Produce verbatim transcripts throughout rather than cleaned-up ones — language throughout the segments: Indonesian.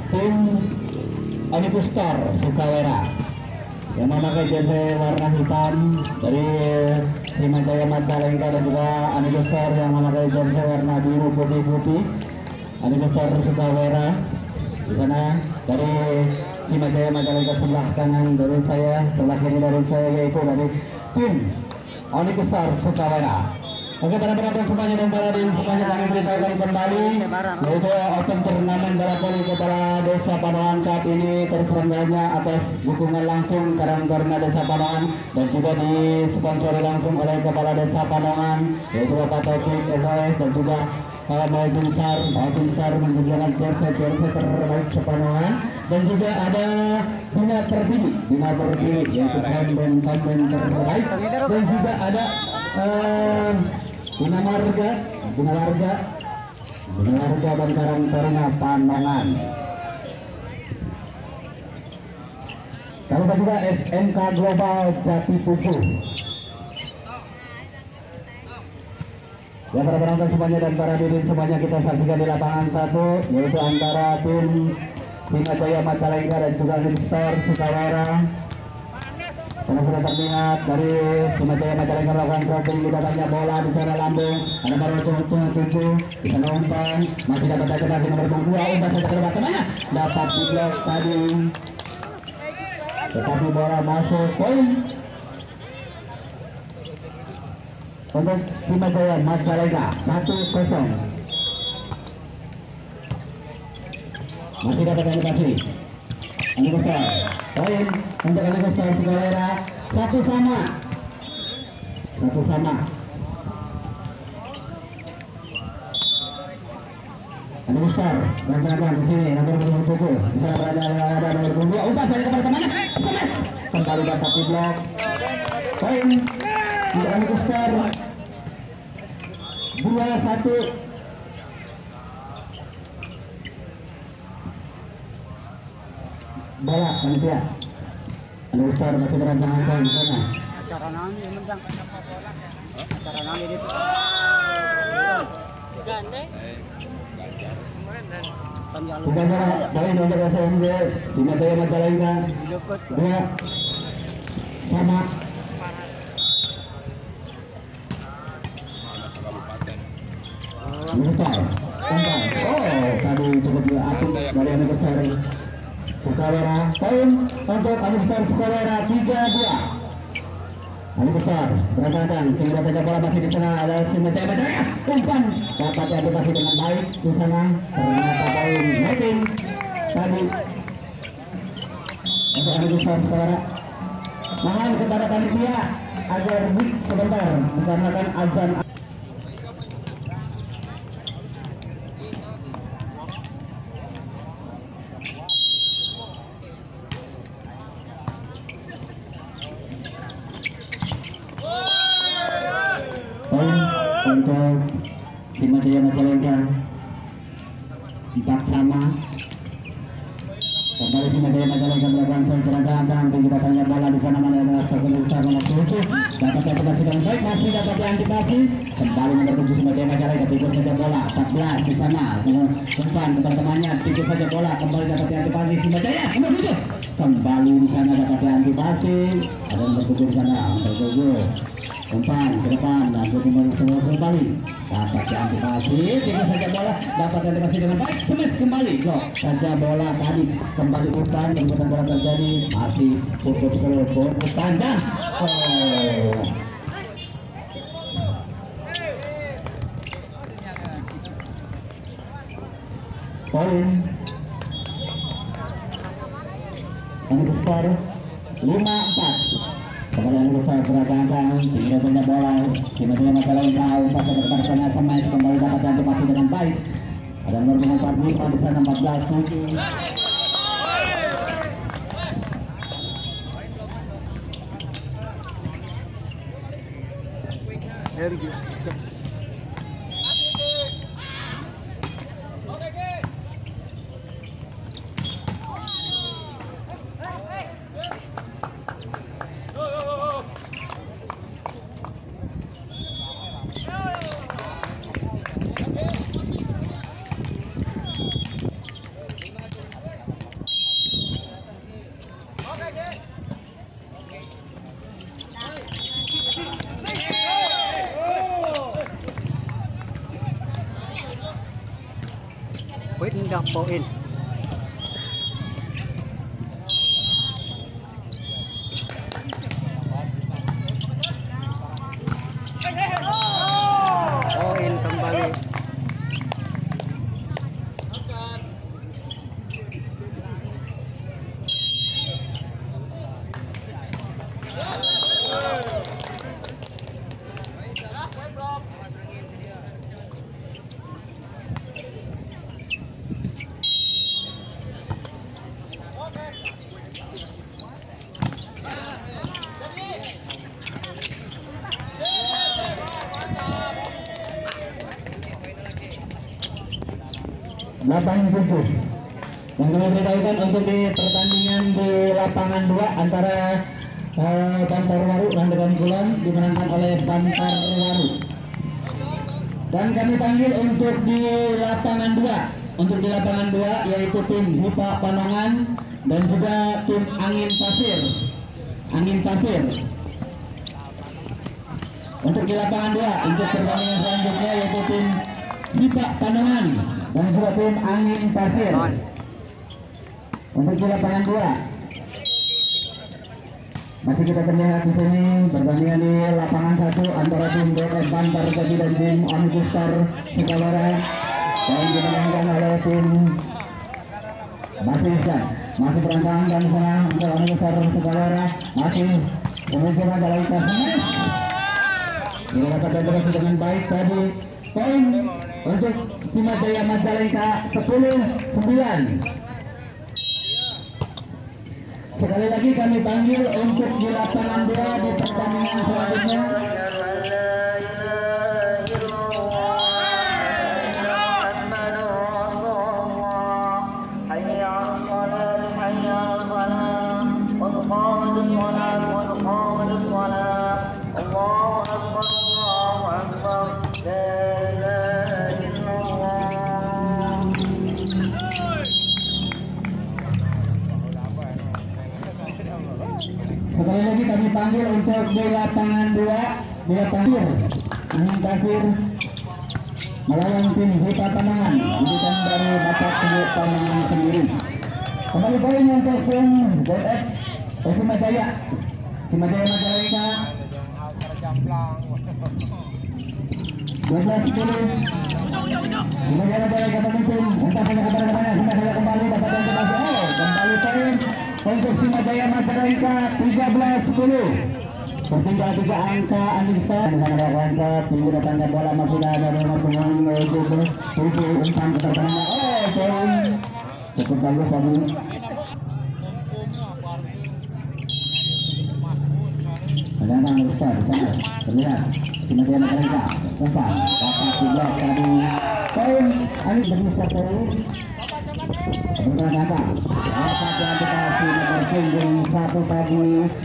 tim Onikustar Sukawera yang memakai jersey warna hitam dari Simajaya Majalengka, dan juga Onikustar yang memakai jersey warna biru putih-putih. Onikustar Sukawera di sana dari Simajaya Majalengka sebelah kanan dari saya, sebelah kiri dari saya yaitu dari tim Onikustar Sukawera. Oke, para penonton semuanya dan para hadirin semuanya, kami beritahukan kembali yaitu open turnamen bola voli Kepala Desa Panongan Cup ini terselenggaranya atas dukungan langsung Karangtaruna Desa Panongan dan juga disponsori langsung oleh Kepala Desa Panongan yaitu Bapak Taufik S O S, dan juga Pak Binsar, Pak Binsar menunjukkan jersey-jersey terbaik Sepanongan, dan juga ada Bina Terpilih, Bina Terpilih yaitu konten-konten terbaik, dan juga ada uh, Bina Marga, Bina Warga, Bina Warga dan Karangtaruna Panongan. Kalau juga S M K Global Jati Pupu. Ya, para penonton semuanya dan para hadirin semuanya, kita saksikan di lapangan satu yaitu antara tim Simajaya Majalengka dan juga Onikustar Sukawera. Karena sudah terlihat dari Simajaya Majalengka melakukan crossing, didatangnya bola di sana lambung, ada baru tujuh tujuh di sana umpan, masih dapat aja masih nomor dua, umpan saja terlebat kemana? Dapat di blok tadi, tetapi bola masuk poin untuk Simajaya Majalengka satu kosong. Masih dapat animasi Onikustar, poin untuk Onikustar Sukawera, satu sama satu sama. Onikustar berangkat di sini nomor tujuh, bisa berada ada nomor dua, umpan saya kepada kemana? Smash, kembali dapat di blok, poin untuk Onikustar dua satu. Bola panitia Onikustar masih berancang-ancang di sana. Acara nami menang. Acara nami itu. Gandeng. Bukan bola, poin untuk S M J Simajaya Majalengka dua sama. Onikustar, oh tadi cukup apik dari Onikustar Sukawera, poin untuk Onikustar Sukawera tiga dua. Onikustar berantakan, sehingga saja bola masih di sana, ada Simajaya Majalengka, umpan dapat diantisipasi dengan baik di sana, ternyata poin netting tadi untuk Onikustar Sukawera. Mohon kepada panitia agar break sebentar dikarenakan azan. Untuk Simajaya Majalengka empat sama. Kembali Simajaya Majalengka melakukan serang-serang, tinggi datangnya bola di sana, mana ada satu besar nomor tujuh, dapat diantisipasi dengan baik, masih dapat diantisipasi. Kembali nomor tujuh Simajaya Majalengka, tikus saja bola empat belas di sana, umpan kepada temannya, tikus saja bola, kembali dapat diantisipasi Simajaya nomor tujuh, kembali di sana dapat diantisipasi, ada nomor tujuh di sana, nomor tujuh. Umpan ke depan, langsung kembali dapat diantisipasi, tiga saja bola, dapat diantisipasi dengan baik, smash kembali, blok saja bola tadi, kembali umpan, kemudian bola terjadi, masih tutup seluruh umpan dan oh. Poin Onikustar lima empat. Kemudian Onikustar beragam-agam, sehingga punya bola, Simajaya Majalengka umpan ke depan sana, smash kembali dapat diantisipasi dengan baik. Ada nomor empat lima di sana, empat belas tujuh. poin. Poin kembali. delapan tujuh yang kami beritahukan untuk di pertandingan di lapangan dua antara uh, Bantar Waru dan Degan Kulon dimenangkan oleh Bantar Waru. Dan kami panggil untuk di lapangan dua untuk di lapangan dua yaitu tim Hipa Panongan dan juga tim Angin Pasir Angin Pasir untuk di lapangan dua untuk pertandingan selanjutnya yaitu tim Hipa Panongan dan juga tim Angin Pasir. Untuk di lapangan dua masih kita terlihat di sini pertandingan di lapangan satu antara tim B S Bantar Jadi dan tim Omnibustar Sukawara yang dimenangkan oleh tim masih bisa masih berantakan dan sana untuk Omnibustar Sukawara masih kemudian dalam kasih ini dapat beroperasi dengan baik tadi. Poin untuk Simajaya Majalengka sepuluh sembilan. Sekali lagi kami panggil untuk di lapangan dua di pertandingan selanjutnya. Sekali lagi kami panggil untuk di lapangan dua di lapangan Angin Pasir melawan tim Hipa Panongan didikan dari Bapak Ibu Panongan sendiri. Kembali poin untuk tim B F Simajaya Simajaya Majalengka dua belas sepuluh. Simajaya Majalengka pemimpin entah punya kabar kemana. Simajaya kembali dapat yang kita oh, kembali poin untuk Simajaya Majalengka tiga belas sepuluh. Tertinggal tiga angka Anissa dengan Rawansa tunggu datangnya bola masih ada nomor pemain menuju tujuh umpan pertama. Oh, poin cukup bagus tadi. Ada Anissa di sana terlihat Simajaya Majalengka umpan dapat tiga tadi. Poin Anissa Anissa poin. Berkata, apa yang kita sudah bersinggung satu tadi.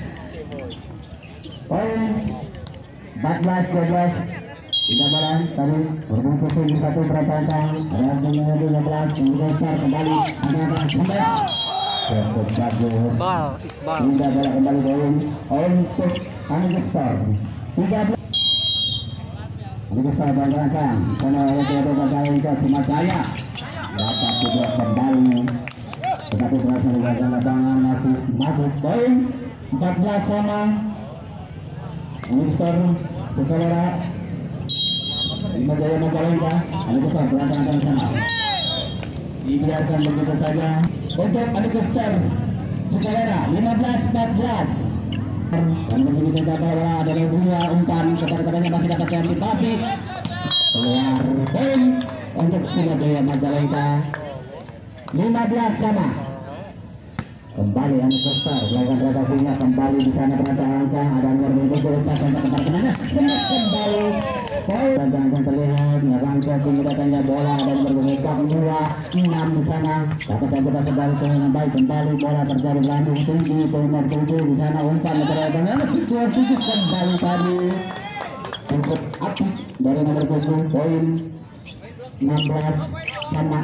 Poin empat belas dua belas tidak balan tadi berbungkus di satu berantakan ada nomor dua belas menggeser kembali ada sampai cukup bagus Bal, Iqbal. tidak bola kembali poin untuk Angestar tiga belas Angestar berantakan sana oleh kedua pemain ke Simajaya dapat juga kembali tetapi berhasil menjaga lapangan masih masuk poin empat belas sama Angestar Sukawara Simajaya Majalengka Angestar berantakan sana dibiarkan begitu saja untuk Angestar Sukawara lima belas empat belas dan begitu saja bahwa ada dua umpan kepada-kadanya masih dapat antisipasi keluar poin untuk Simajaya Majalengka lima belas sama. Kembali Angestar melakukan rotasinya kembali di sana perancangan ada luar biasa lepasan ke tempat temannya sempat kembali poin perancangan terlihat Rawansa tinggi datangnya bola dan bergerak dua enam di sana dapat yang kita sebalik dengan baik kembali bola terjadi landing tinggi nomor tujuh di sana umpan terjadi dua tujuh kembali tadi cukup apik dari nomor tujuh poin enam belas sama.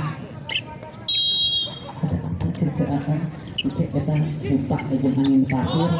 Kita Hipa jeung Angin Pasir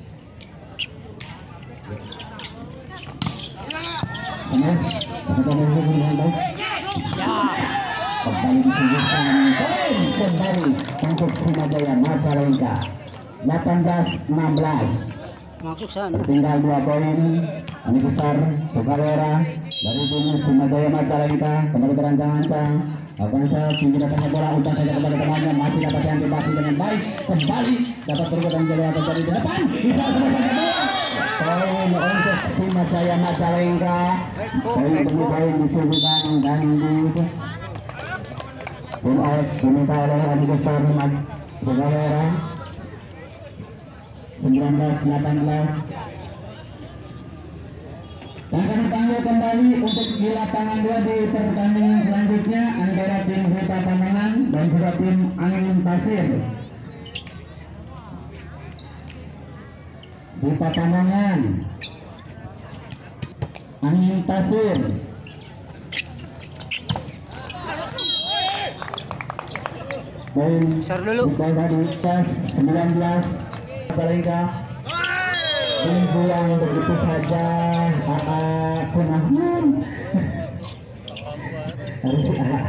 Nah, dengan baik. Kembali disuguhkan poin kembali untuk Simajaya Majalengka. delapan belas enam belas. Masuk sana. Tinggal dua poin. Ini besar Sukawera dari tim Simajaya Majalengka kembali berancang-ancang. Avanza tinggi datangnya bola umpan saja kepada temannya, masih dapat yang dibagi dengan baik, kembali dapat bergerak menjadi atas dari depan, bisa selesai poin untuk Simajaya Majalengka. Poin demi poin disuguhkan dan di tim out diminta oleh Adi Besar Sukawera. sembilan belas delapan belas. Dan kami panggil kembali untuk di lapangan dua di pertandingan selanjutnya antara tim Huta Pamangan dan juga tim Angin Pasir. Huta Pamangan, Angin Pasir. Poin Besar dulu. tadi pas sembilan belas Majalengka. Dibuang begitu saja, kakak Kunahman harus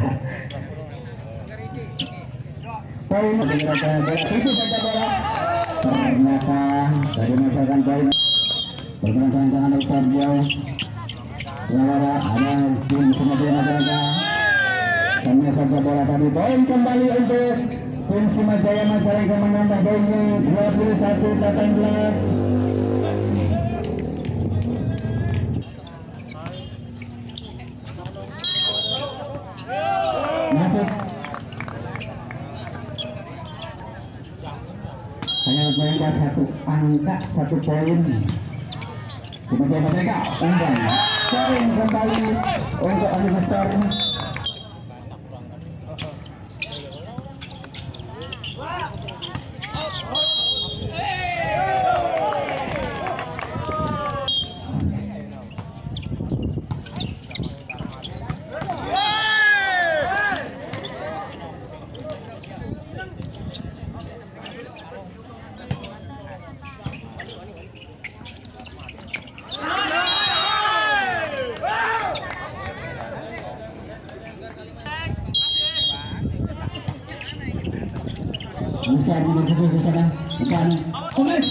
poin menggunakan bola itu saja bola ternyata dari masakan poin bergerak dengan besar jauh. Suara ada tim Simajaya Majalengka hanya saja bola tadi. Poin kembali untuk tim Simajaya Majalengka menambah poinnya dua puluh satu delapan belas. Masuk hanya mereka satu angka satu poin. Simajaya Majalengka umpan poin kembali untuk Adi Besar. Bisa dimasuki ke sana, bukan Next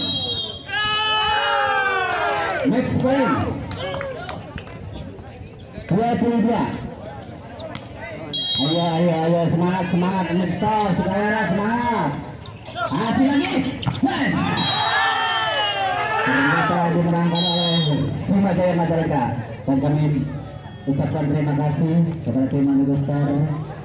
Next point dua puluh dua. Ayo ayo ayo semangat semangat Mister Sukawera semangat. Masih lagi. Nice. Ternyata dimenangkan oleh Simajaya Majalengka dan kami ucapkan terima kasih kepada tim Adi Besar